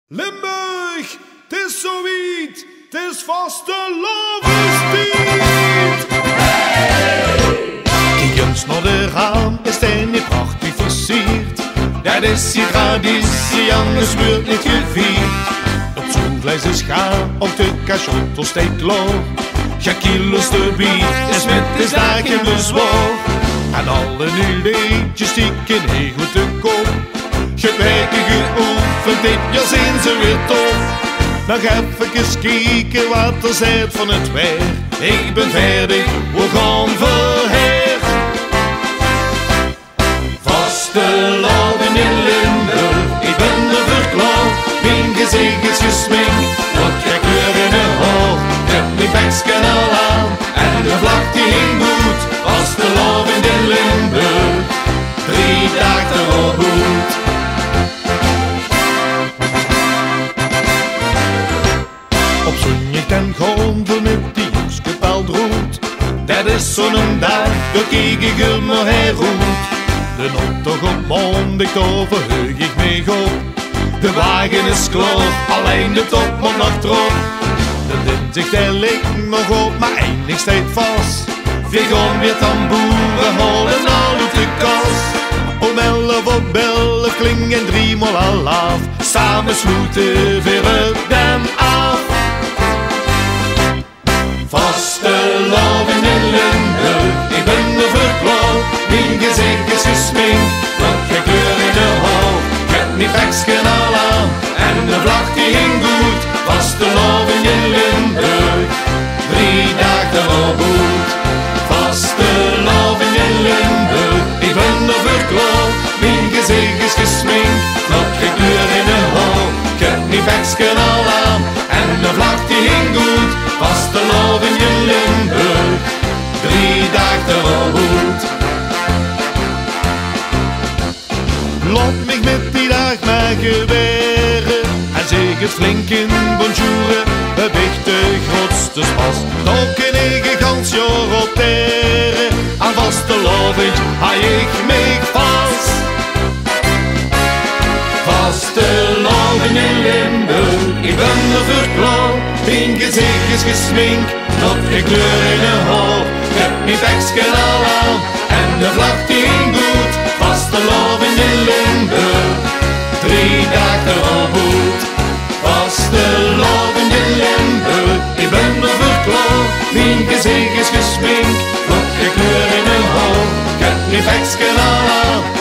Limburg, het is zoiets, het is vastelavondstijd. Kijk eens naar de raam, is hij niet prachtig versierd? Dat is die traditie, anders wordt niet gevierd. Het zonglijst is gaan, op de cachotto steekt klaar. Ja, kilo's te bied, is met de zaak in bezwaar. En alle nu liedjes die kunnen goed te koop. Gebijken geoefend, dit jaar zijn ze weer tof. Nog even kijken wat er zit van het weer. Ik ben verdig, we gaan verheer. Vastelavond in Limburg, ik ben er verklaard. Mijn gezicht is gesminkt, wat gek kleur in de haar. Ik heb mijn baksken al aan, en de vlag die hing goed. Vastelavond in Limburg, 3 dagen erop goed. Op zonnig den gondel met die hoekskepeld roet. Dat is zo'n dag, daar kijk ik er maar heroet. De optocht op maandag, daar verheug ik me op. De wagen is klaar, alleen de top moet nog erop. De dinsdag daar ligt nog op, maar eindigt steeds vast. We gaan weer tamboeren halen uit de kast. Om 11 op 11 klingen 3 maal al af. Samen sloeten we hem af. Vastelavond in Limburg, ik ben er verklaard. Mijn gezicht is gesminkt, wat geen kleur in de haar. Ik heb mijn baksken al aan, en de vlag die hing goed. Vastelavond in Limburg, 3 dagen erop goed. Vastelavond in Limburg, ik ben er verklaard. Mijn gezicht is gesminkt, wat geen kleur in de haar. Ik heb mijn baksken al aan, en de vlag die hing goed. Vastelavond in Limburg, 3 dagen erop goed. Laat mich met die dag maar geweren en zeg het flink in bonjour. Heb ik de grootste spas, dan kan ik een gans jaar opteren. Aan vastelavond hou ik mij vast. Vastelavond in Limburg, ik ben er verklaard. Mijn gezicht is gesminkt, nog geen kleur in de haar. Ik heb mijn baksken al aan, en de vlag die hing goed. Vastelavond in Limburg, 3 dagen erop goed. Vastelavond in Limburg, ik ben er verklaard. Mijn gezicht is gesminkt, nog geen kleur in de haar. Ik heb mijn baksken al aan,